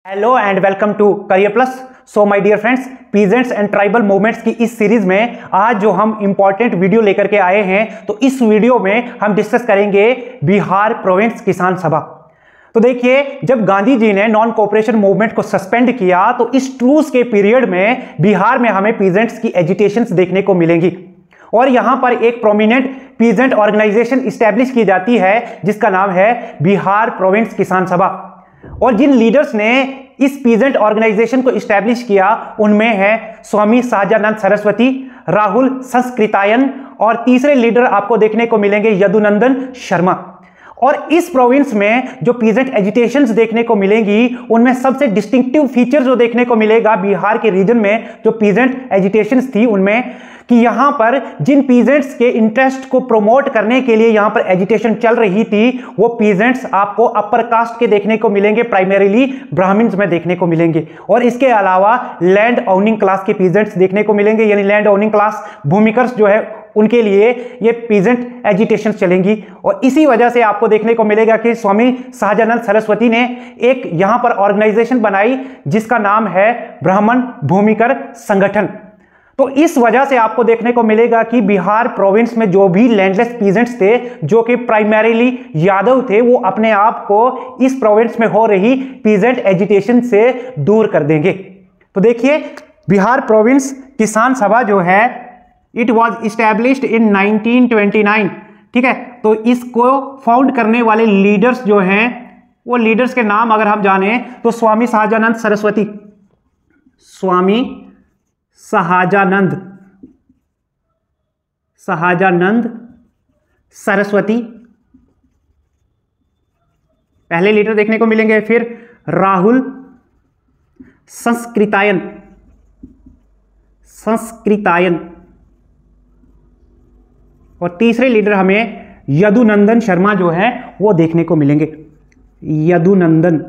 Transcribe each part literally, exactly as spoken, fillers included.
Hello and welcome to career plus. So my dear friends, peasants and tribal movements की इस series में आज जो हम इंपॉर्टेंट वीडियो लेकर के आए हैं, तो इस वीडियो में हम डिस्कस करेंगे बिहार प्रोविंस किसान सभा। तो देखिए, जब गांधी जी ने नॉन कोऑपरेशन मूवमेंट को सस्पेंड किया तो इस ट्रूस के पीरियड में बिहार में हमें पीजेंट्स की एजिटेशंस देखने को मिलेंगी और यहां पर एक प्रोमिनेंट पीजेंट ऑर्गेनाइजेशन स्टैब्लिश की जाती है जिसका नाम है बिहार प्रोविंस किसान सभा। और जिन लीडर्स ने इस पीजेंट ऑर्गेनाइजेशन को स्टैब्लिश किया उनमें है स्वामी सहजानंद सरस्वती, राहुल संस्कृतायन और तीसरे लीडर आपको देखने को मिलेंगे यदुनंदन शर्मा। और इस प्रोविंस में जो पीजेंट एजिटेशंस देखने को मिलेंगी उनमें सबसे डिस्टिंक्टिव फीचर जो देखने को मिलेगा बिहार के रीजन में जो पीजेंट एजिटेशंस थी उनमें कि यहां पर जिन पीजेंट्स के इंटरेस्ट को प्रमोट करने के लिए यहां पर एजिटेशन चल रही थी वो पीजेंट्स आपको अपर कास्ट के देखने को मिलेंगे, प्राइमरीली ब्राह्मण्स में देखने को मिलेंगे। और इसके अलावा लैंड ओनिंग क्लास के पीजेंट्स देखने को मिलेंगे, यानी लैंड ओनिंग क्लास भूमिकर्स जो है उनके लिए ये पीजेंट एजिटेशन चलेंगी। और इसी वजह से आपको देखने को मिलेगा कि स्वामी सहजानंद सरस्वती ने एक यहां पर ऑर्गेनाइजेशन बनाई जिसका नाम है ब्राह्मण भूमिकर संगठन। तो इस वजह से आपको देखने को मिलेगा कि बिहार प्रोविंस में जो भी लैंडलेस पीजेंट्स थे जो कि प्राइमरीली यादव थे वो अपने आप को इस प्रोविंस में हो रही पीजेंट एजिटेशन से दूर कर देंगे। तो देखिए, बिहार प्रोविंस किसान सभा जो है it was established in nineteen twenty nine. ठीक है, तो इसको फाउंड करने वाले लीडर्स जो हैं वो लीडर्स के नाम अगर हम जाने तो स्वामी सहजानंद सरस्वती, स्वामी सहजानंद सहजानंद सरस्वती पहले लीडर देखने को मिलेंगे। फिर राहुल संस्कृतायन संस्कृतायन और तीसरे लीडर हमें यदुनंदन शर्मा जो है वो देखने को मिलेंगे, यदुनंदन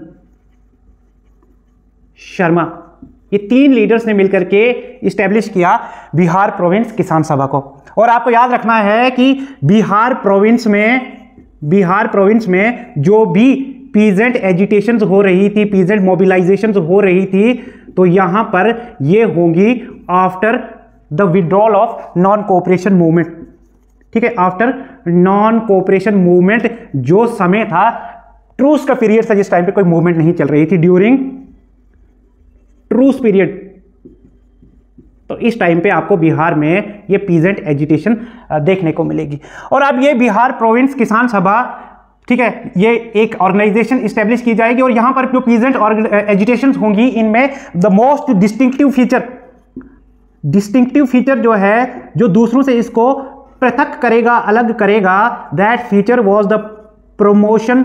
शर्मा। ये तीन लीडर्स ने मिलकर के इस्टेब्लिश किया बिहार प्रोविंस किसान सभा को। और आपको याद रखना है कि बिहार प्रोविंस में बिहार प्रोविंस में जो भी पीजेंट एजिटेशंस हो रही थी, पीजेंट मोबिलाइजेशंस हो रही थी, तो यहां पर ये होंगी after the withdrawal of non cooperation movement. ठीक है, आफ्टर नॉन कोऑपरेशन मूवमेंट जो समय था, ट्रूस का पीरियड था जिस टाइम पे कोई मूवमेंट नहीं चल रही थी, ड्यूरिंग ट्रूस पीरियड। तो इस टाइम पे आपको बिहार में ये पीजेंट एजिटेशन देखने को मिलेगी। और अब ये बिहार प्रोविंस किसान सभा, ठीक है, ये एक ऑर्गेनाइजेशन स्टैब्लिश की जाएगी और यहां पर जो पीजेंट एजिटेशंस होंगी इनमें the most distinctive feature distinctive feature जो है जो दूसरों से इसको पृथक करेगा, अलग करेगा, that feature was the promotion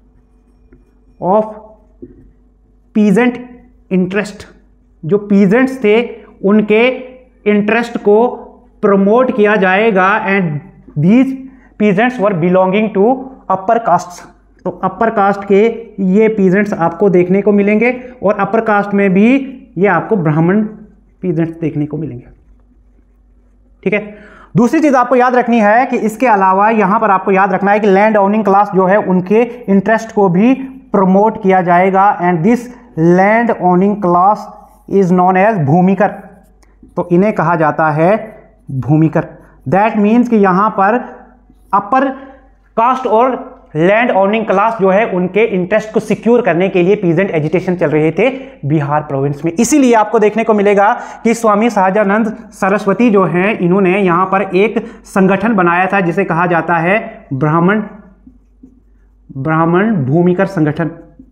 of peasant interest. जो पीजेंट्स थे उनके इंटरेस्ट को प्रमोट किया जाएगा and these peasants were belonging to upper caste. तो अपर कास्ट के ये पीजेंट्स आपको देखने को मिलेंगे और अपर कास्ट में भी ये आपको ब्राह्मण पीजेंट्स देखने को मिलेंगे। ठीक है, दूसरी चीज आपको याद रखनी है कि इसके अलावा यहां पर आपको याद रखना है कि लैंड ओनिंग क्लास जो है उनके इंटरेस्ट को भी प्रमोट किया जाएगा and this land owning class is known as भूमिकर। तो इन्हें कहा जाता है भूमिकर। दैट मीन्स कि यहां पर अपर कास्ट और लैंड ओनिंग क्लास जो है उनके इंटरेस्ट को सिक्योर करने के लिए पीजेंट एजिटेशन चल रहे थे बिहार प्रोविंस में। इसीलिए आपको देखने को मिलेगा कि स्वामी सहजानंद सरस्वती जो हैं इन्होंने यहां पर एक संगठन बनाया था जिसे कहा जाता है ब्राह्मण ब्राह्मण भूमिकर संगठन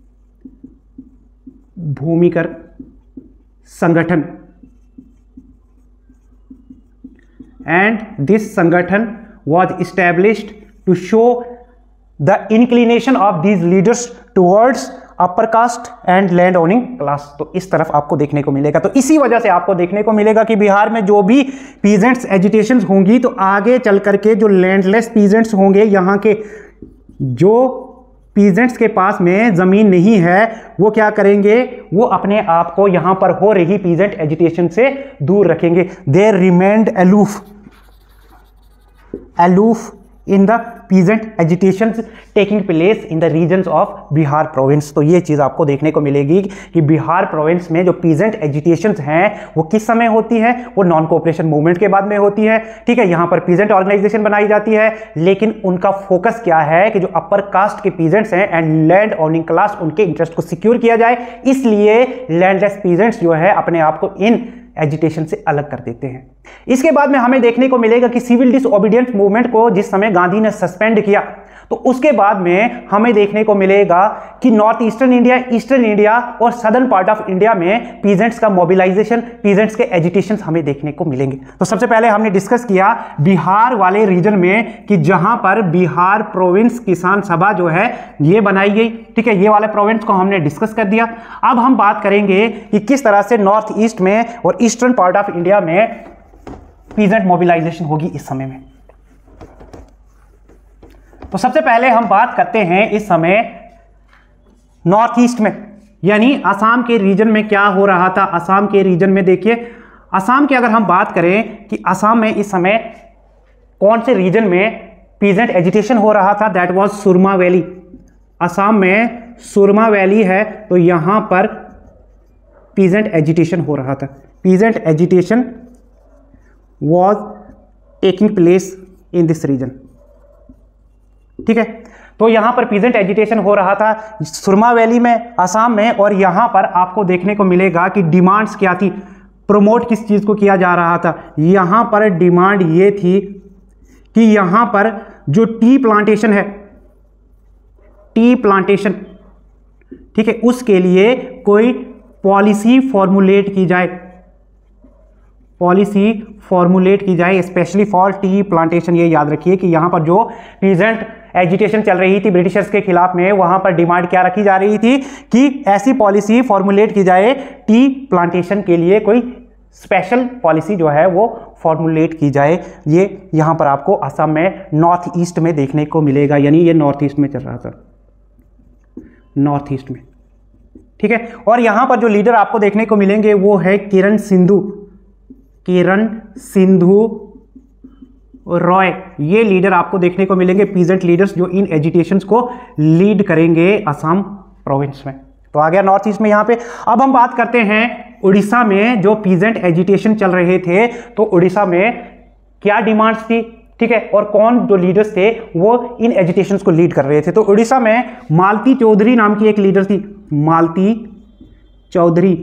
भूमिकर संगठन एंड दिस संगठन was established to show the inclination of these leaders towards upper caste and land owning class। तो इस तरफ आपको देखने को मिलेगा। तो इसी वजह से आपको देखने को मिलेगा कि बिहार में जो भी पीजेंट्स एजिटेशंस होंगी तो आगे चल करके जो लैंडलेस पीजेंट्स होंगे, यहाँ के जो पीजेंट्स के पास में जमीन नहीं है वो क्या करेंगे, वो अपने आप को यहां पर हो रही पीजेंट एजिटेशन से दूर रखेंगे। They remained aloof aloof in the peasant agitations taking place in the regions of Bihar province. तो ये चीज़ आपको देखने को मिलेगी कि बिहार प्रोविंस में जो पीजेंट एजिटेशंस हैं वो किस समय होती है, वो नॉन कोऑपरेशन मूवमेंट के बाद में होती है। ठीक है, यहाँ पर पीजेंट ऑर्गेनाइजेशन बनाई जाती है, लेकिन उनका फोकस क्या है कि जो अपर कास्ट के पीजेंट्स हैं एंड लैंड ओनिंग क्लास, उनके इंटरेस्ट को सिक्योर किया जाए, इसलिए लैंडलेस पीजेंट्स जो है अपने आप को इन एजिटेशन से अलग कर देते हैं। इसके बाद में हमें देखने को मिलेगा कि सिविल डिसओबीडियंस मूवमेंट को जिस समय गांधी ने सस्पेंड किया, तो उसके बाद में हमें देखने को मिलेगा कि north eastern India, eastern India और सदर्न पार्ट ऑफ इंडिया में पीजेंट्स का मोबिलाइजेशन, पीजेंट्स के एजिटेशन हमें देखने को मिलेंगे। तो सबसे पहले हमने डिस्कस किया बिहार वाले रीजन में कि जहां पर बिहार प्रोविंस किसान सभा जो है ये बनाई गई। ठीक है, ये वाले प्रोविंस को हमने डिस्कस कर दिया। अब हम बात करेंगे कि किस तरह से नॉर्थ ईस्ट में और ईस्टर्न पार्ट ऑफ इंडिया में पीजेंट मोबिलाइजेशन होगी इस समय में। तो सबसे पहले हम बात करते हैं इस समय नॉर्थ ईस्ट में, यानी असम के रीजन में क्या हो रहा था। असम के रीजन में देखिए, असम की अगर हम बात करें कि असम में इस समय कौन से रीजन में पीजेंट एजिटेशन हो रहा था, that was Surma valley. Assam में सुरमा वैली है, तो यहां पर पीजेंट एजिटेशन हो रहा था। Peasant agitation was taking place in this region। ठीक है, तो यहां पर पीजेंट एजिटेशन हो रहा था सुरमा वैली में, असम में। और यहां पर आपको देखने को मिलेगा कि डिमांड्स क्या थी, प्रमोट किस चीज को किया जा रहा था। यहां पर डिमांड ये थी कि यहां पर जो टी प्लांटेशन है, टी प्लांटेशन, ठीक है, उसके लिए कोई पॉलिसी फॉर्मुलेट की जाए, पॉलिसी फॉर्मुलेट की जाए स्पेशली फॉर टी प्लांटेशन। ये याद रखिए कि यहां पर जो पीजेंट एजिटेशन चल रही थी ब्रिटिशर्स के खिलाफ में, वहां पर डिमांड क्या रखी जा रही थी कि ऐसी पॉलिसी फॉर्मुलेट की जाए टी प्लांटेशन के लिए, कोई स्पेशल पॉलिसी जो है वो फॉर्मुलेट की जाए। ये यहां पर आपको असम में नॉर्थ ईस्ट में देखने को मिलेगा, यानी ये नॉर्थ ईस्ट में चल रहा था, नॉर्थ ईस्ट में। ठीक है, और यहां पर जो लीडर आपको देखने को मिलेंगे वो है किरण सिंधु, किरण सिंधु रॉय। ये लीडर आपको देखने को मिलेंगे, पीजेंट लीडर्स जो इन एजिटेशंस को लीड करेंगे असम प्रोविंस में। तो आ गया नॉर्थ ईस्ट में यहां पे। अब हम बात करते हैं उड़ीसा में जो पीजेंट एजिटेशन चल रहे थे, तो उड़ीसा में क्या डिमांड्स थी, ठीक है, और कौन जो लीडर्स थे वो इन एजिटेशंस को लीड कर रहे थे। तो उड़ीसा में मालती चौधरी नाम की एक लीडर थी, मालती चौधरी।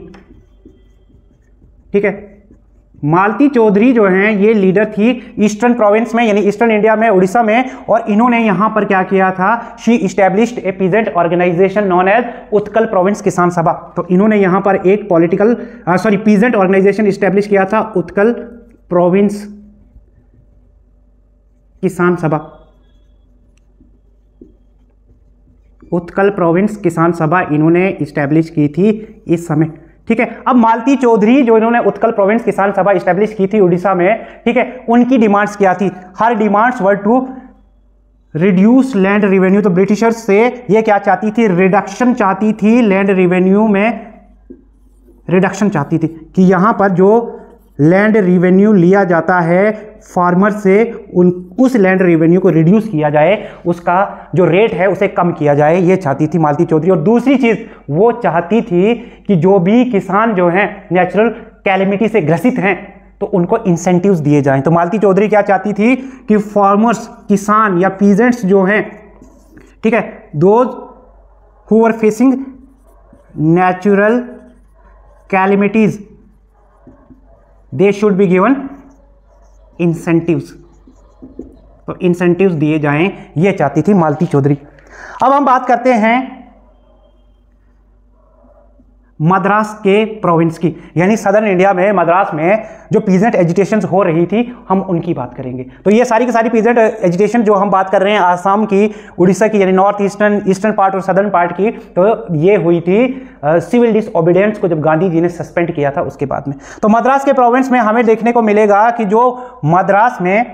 ठीक है, मालती चौधरी जो हैं ये लीडर थी ईस्टर्न प्रोविंस में, यानी ईस्टर्न इंडिया में, उड़ीसा में। और इन्होंने यहां पर क्या किया था, she established a peasant organization known as Utkal province Kisan Sabha. तो इन्होंने यहां पर एक political sorry peasant organization establish किया था, उत्कल प्रोविंस किसान सभा, उत्कल प्रोविंस किसान सभा इन्होंने इस्टेब्लिश की थी इस समय। ठीक है, अब मालती चौधरी जो इन्होंने उत्कल प्रोविंस किसान सभा इस्टेब्लिश की थी उड़ीसा में, ठीक है, उनकी डिमांड्स क्या थी, her demands were to reduce land revenue. तो ब्रिटिशर्स से ये क्या चाहती थी, रिडक्शन चाहती थी, लैंड रिवेन्यू में रिडक्शन चाहती थी कि यहां पर जो लैंड रिवेन्यू लिया जाता है फार्मर से, उन उस लैंड रिवेन्यू को रिड्यूस किया जाए, उसका जो रेट है उसे कम किया जाए, ये चाहती थी मालती चौधरी। और दूसरी चीज वो चाहती थी कि जो भी किसान जो हैं नेचुरल कैलेमिटी से ग्रसित हैं तो उनको इंसेंटिव्स दिए जाएं। तो मालती चौधरी क्या चाहती थी कि फार्मर्स, किसान या पीजेंट्स जो हैं, ठीक है, those who are facing natural calamities they should be given incentives. तो इंसेंटिव्स दिए जाएं, ये चाहती थी मालती चौधरी। अब हम बात करते हैं मद्रास के प्रोविंस की, यानी सदर्न इंडिया में मद्रास में जो पीजेंट एजिटेशन हो रही थी, हम उनकी बात करेंगे। तो ये सारी की सारी पीजेंट एजिटेशन जो हम बात कर रहे हैं आसाम की, उड़ीसा की, यानी नॉर्थ ईस्टर्न ईस्टर्न पार्ट और सदर्न पार्ट की, तो ये हुई थी सिविल डिसओबीडियंस को जब गांधी जी ने सस्पेंड किया था उसके बाद में। तो मद्रास के प्रोविंस में हमें देखने को मिलेगा कि जो मद्रास में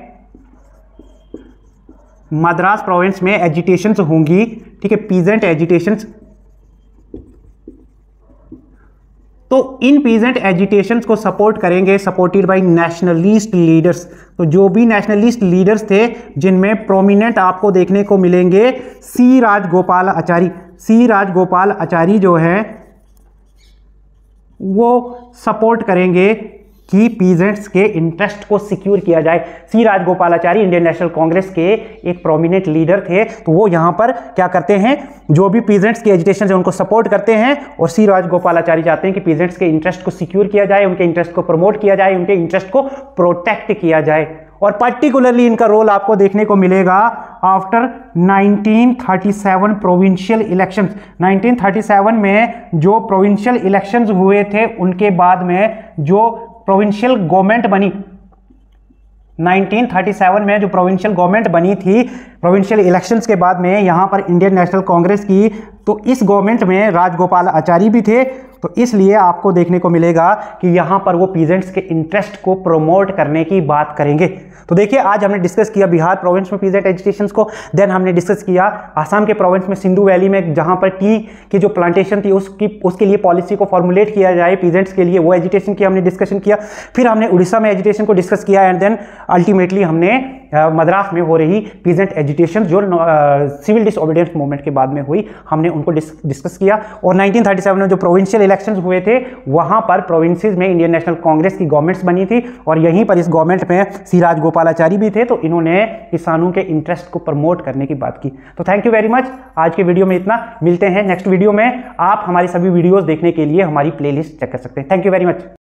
मद्रास प्रोविंस में एजिटेशंस होंगी, ठीक है, पीजेंट एजिटेशंस तो इन पीजेंट एजिटेशंस को सपोर्ट करेंगे सपोर्टेड बाय नेशनलिस्ट लीडर्स। तो जो भी नेशनलिस्ट लीडर्स थे जिनमें प्रोमिनेंट आपको देखने को मिलेंगे सी राजगोपालाचारी। सी राजगोपालाचारी जो है वो सपोर्ट करेंगे कि पीजेंट्स के इंटरेस्ट को सिक्योर किया जाए। C Rajagopalachari Indian National Congress के एक प्रोमिनेंट लीडर थे, तो वो यहां पर क्या करते हैं, जो भी पीजेंट्स के एजिटेशन है उनको सपोर्ट करते हैं, और सी राजगोपालाचारी चाहते हैं कि पीजेंट्स के इंटरेस्ट को सिक्योर किया जाए, उनके इंटरेस्ट को प्रमोट किया जाए, उनके इंटरेस्ट को प्रोटेक्ट किया जाए। और पर्टिकुलरली इनका रोल आपको देखने को मिलेगा after nineteen thirty seven provincial elections. Nineteen thirty seven में जो प्रोविंशियल इलेक्शंस हुए थे उनके बाद में जो प्रोविंशियल गवर्नमेंट बनी, नाइनटीन थर्टी सेवन में जो प्रोविंशियल गवर्नमेंट बनी थी, प्रोविंशियल इलेक्शंस के बाद में यहां पर इंडियन नेशनल कांग्रेस की, तो इस गवर्नमेंट में राजगोपालाचारी भी थे। तो इसलिए आपको देखने को मिलेगा कि यहां पर वो पीजेंट्स के इंटरेस्ट को प्रमोट करने की बात करेंगे। तो देखिए आज हमने डिस्कस किया बिहार प्रोविंस में पीजेंट एजिटेशंस को, देन हमने डिस्कस किया आसाम के प्रोविंस में सिंधु वैली में जहां पर टी की जो प्लांटेशन थी उसकी उसके लिए पॉलिसी को फॉर्मुलेट किया जाए पीजेंट्स के लिए, वो एजिटेशन की हमने डिस्कशन किया। फिर हमने उड़ीसा में एजिटेशन को डिस्कस किया एंड देन अल्टीमेटली हमने मद्रास में हो रही पीजेंट एजिटेशन जो सिविल डिसओबीडियंस मूवमेंट के बाद में हुई, हमने उनको डिस्कस किया। और नाइनटीन थर्टी सेवन में जो प्रोविंशियल इलेक्शंस हुए थे वहां पर प्रोविंसेस में इंडियन नेशनल कांग्रेस की गवर्नमेंट्स बनी थी, और यहीं पर इस गवर्नमेंट में सी राजगोपालाचारी भी थे, तो इन्होंने किसानों के इंटरेस्ट को प्रमोट करने की बात की। तो थैंक यू वेरी मच, आज के वीडियो में इतना। मिलते हैं नेक्स्ट वीडियो में। आप हमारी सभी वीडियोस देखने के लिए हमारी प्लेलिस्ट चेक कर सकते हैं। Thank you very much.